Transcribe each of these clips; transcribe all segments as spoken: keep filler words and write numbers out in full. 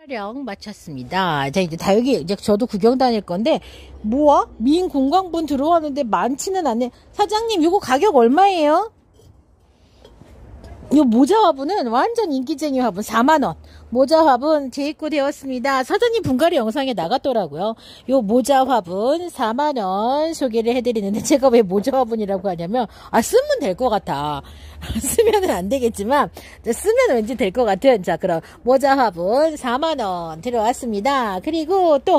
촬영 마쳤습니다. 자, 이제 다 여기 이제 저도 구경 다닐 건데, 뭐야? 민공광분 들어왔는데 많지는 않네. 사장님, 이거 가격 얼마예요? 이 모자 화분은 완전 인기쟁이 화분 사만 원. 모자 화분 재입고되었습니다. 사장님 분갈이 영상에 나갔더라고요. 요 모자 화분 사만 원 소개를 해드리는데, 제가 왜 모자 화분이라고 하냐면, 아, 쓰면 될 것 같아. 쓰면은 안 되겠지만, 쓰면 왠지 될 것 같은. 자, 그럼 모자 화분 사만 원 들어왔습니다. 그리고 또,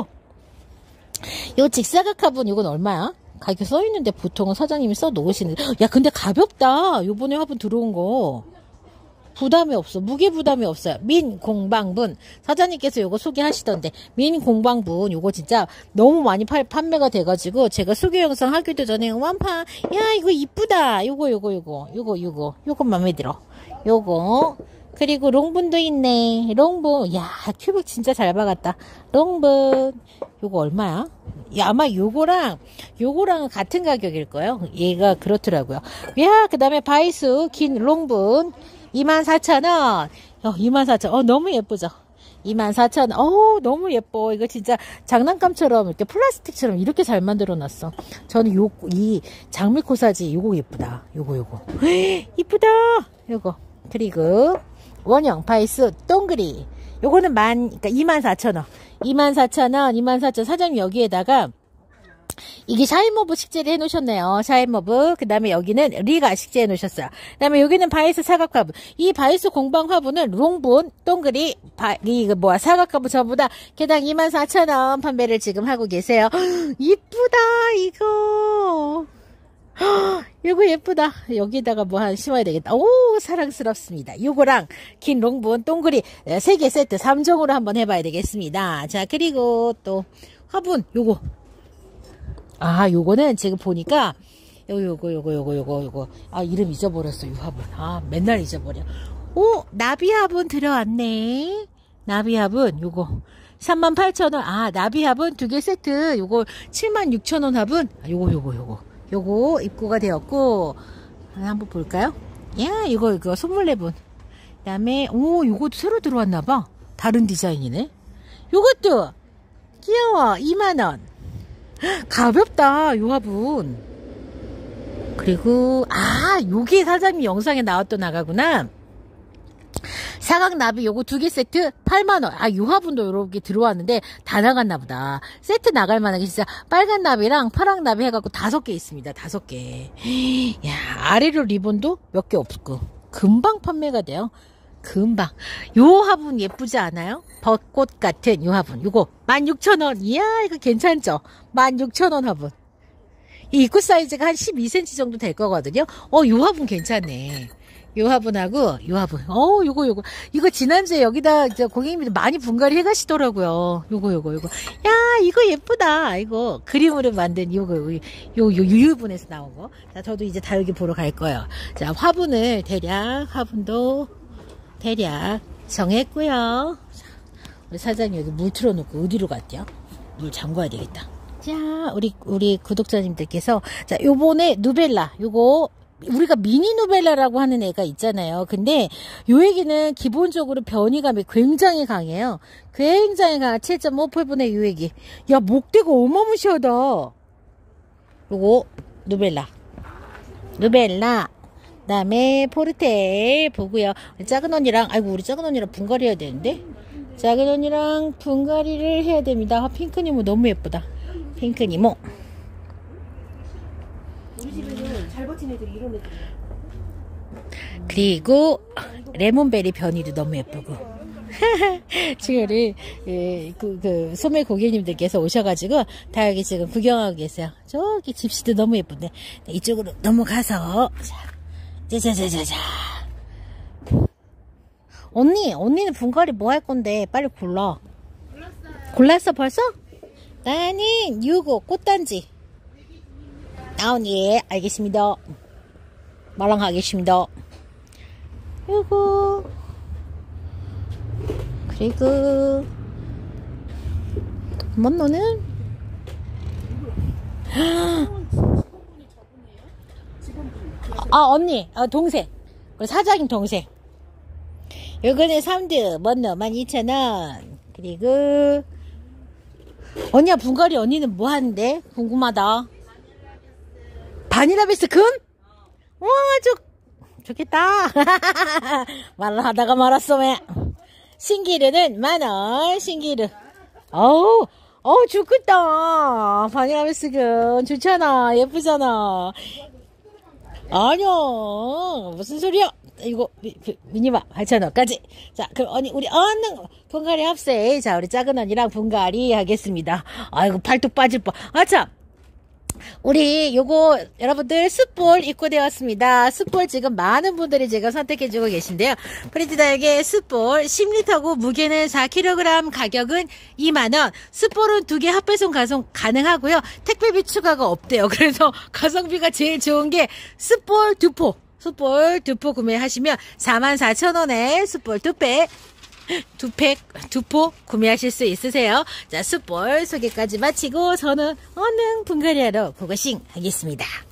요 직사각 화분 이건 얼마야? 가격 써있는데 보통은 사장님이 써 놓으시는데, 야, 근데 가볍다. 요번에 화분 들어온 거. 부담이 없어. 무게 부담이 없어요. 민공방분. 사장님께서 요거 소개하시던데, 민공방분 요거 진짜 너무 많이 팔, 판매가 돼가지고 제가 소개 영상 하기도 전에 완판, 야, 이거 이쁘다. 요거 요거 요거 요거 요거 요거 맘에 들어. 요거. 그리고 롱분도 있네. 롱분. 야, 큐빅 진짜 잘 박았다. 롱분. 요거 얼마야? 야, 아마 요거랑 요거랑 같은 가격일 거예요. 얘가 그렇더라고요. 야, 그 다음에 바이수 긴 롱분 이만 사천 원. 어, 이만 사천 원. 어, 너무 예쁘죠? 이만 사천 원. 어, 너무 예뻐. 이거 진짜 장난감처럼 이렇게 플라스틱처럼 이렇게 잘 만들어 놨어. 저는 요, 이 장미코사지 요거 예쁘다. 요거, 요거. 이쁘다. 요거. 그리고 원형 바이스 동그리. 요거는 만, 그러니까 이만 사천 원. 이만 사천 원, 이만 사천 원. 사장님 여기에다가 이게 샤인머브 식재를 해놓으셨네요. 샤인머브. 그 다음에 여기는 리가 식재해 놓으셨어요. 그 다음에 여기는 바이스 사각 화분. 이 바이스 공방 화분은 롱분, 동그리, 바, 이, 뭐야, 사각 화분 전부 다 개당 이만 사천 원 판매를 지금 하고 계세요. 이쁘다, 이거. 이거 예쁘다. 여기다가 뭐 한 심어야 되겠다. 오, 사랑스럽습니다. 요거랑 긴 롱분, 동그리 세 개 세트 삼 종으로 한번 해봐야 되겠습니다. 자, 그리고 또 화분, 요거. 아, 요거는 지금 보니까 요거 요거 요거 요거 요거 요거 아, 이름 잊어버렸어. 요 화분. 아, 맨날 잊어버려. 오, 나비 화분 들어왔네. 나비 화분 요거 삼만 팔천 원. 아, 나비 화분 두 개 세트 요거 칠만 육천 원 화분. 아, 요거 요거 요거 요거 입고가 되었고, 한번 볼까요? 야, 이거 이거 선물 내분. 그다음에 오, 요것도 새로 들어왔나봐. 다른 디자인이네. 요것도 귀여워. 이만 원. 가볍다, 요 화분. 그리고 아, 요게 사장님 영상에 나왔던 나가구나. 사각나비 요거 두 개 세트 팔만 원. 아, 요 화분도 요렇게 들어왔는데 다 나갔나 보다. 세트 나갈 만하게 진짜 빨간 나비랑 파랑 나비 해갖고 다섯 개 있습니다. 다섯 개. 야, 아래로 리본도 몇 개 없고 금방 판매가 돼요. 금방. 요 화분 예쁘지 않아요? 벚꽃 같은 요 화분. 요거 만 육천 원. 이야, 이거 괜찮죠? 만 육천 원 화분. 이 입구 사이즈가 한 십이 센티미터 정도 될 거거든요. 어, 요 화분 괜찮네. 요 화분하고 요 화분. 어, 요거 요거. 이거 지난주에 여기다 고객님들 많이 분갈이 해가시더라고요. 요거 요거 요거. 야, 이거 예쁘다. 이거 그림으로 만든 요거 요, 요 유유분에서 나온 거. 자, 저도 이제 다 여기 보러 갈 거예요. 자, 화분을 대략 화분도 대략 정했고요. 자, 우리 사장님 여기 물 틀어놓고 어디로 갔죠? 물 잠궈야 되겠다. 자, 우리 우리 구독자님들께서 자, 요번에 누벨라 요거 우리가 미니 누벨라라고 하는 애가 있잖아요. 근데 요 애기는 기본적으로 변이감이 굉장히 강해요. 굉장히 강한 칠 점 오 펄분의 요 애기. 야, 목대가 어마무시하다. 요거 누벨라 누벨라 그 다음에 포르테 보고요. 우리 작은 언니랑, 아이고, 우리 작은 언니랑 분갈이 해야 되는데? 작은 언니랑 분갈이를 해야 됩니다. 아, 핑크니모 너무 예쁘다. 핑크니모. 우리 집에는 잘 버틴 애들이 이런 애들이야. 그리고 레몬베리 변이도 너무 예쁘고. 지금 우리 예, 그, 그 소매 고객님들께서 오셔가지고 다 여기 지금 구경하고 계세요. 저기 집시도 너무 예쁜데 이쪽으로 넘어가서 자자자자자. 언니, 언니는 분갈이 뭐 할 건데 빨리 골라. 골랐어요. 골랐어 벌써? 나는 요거 꽃단지. 아, 언니, 알겠습니다. 말랑하겠습니다. 요거. 그리고, 뭔 너는? 아, 언니, 아, 동생. 사장님 동생. 요거는 삼 드, 뭔 너, 만 이천 원. 그리고 언니야, 분갈이 언니는 뭐 하는데? 궁금하다. 바닐라 베스 금? 와, 좋, 좋겠다. 말로 하다가 말았어, 매. 신기루는 만원, 신기루. 어우, 어우, 좋겠다. 바닐라 베스 금. 좋잖아. 예쁘잖아. 아니요. 무슨 소리야? 이거, 미, 미, 미니마, 팔천 원까지. 자, 그럼 언니, 우리 얼른 분갈이 합세. 자, 우리 작은 언니랑 분갈이 하겠습니다. 아이고, 팔뚝 빠질 뻔. 아, 참. 우리 요거 여러분들 숯볼 입고되었습니다. 숯볼 지금 많은 분들이 지금 선택해주고 계신데요. 프리티다에게 숯볼 십 리터고 무게는 사 킬로그램, 가격은 이만 원. 숯볼은 두 개 합배송 가송 가능하고요. 택배비 추가가 없대요. 그래서 가성비가 제일 좋은 게 숯볼 두 포. 숯볼 두 포 구매하시면 사만 사천 원에 숯볼 두 팩. 두 팩, 두 포 구매하실 수 있으세요. 자, 숯볼 소개까지 마치고 저는 얼른 분갈이 하러 고고싱 하겠습니다.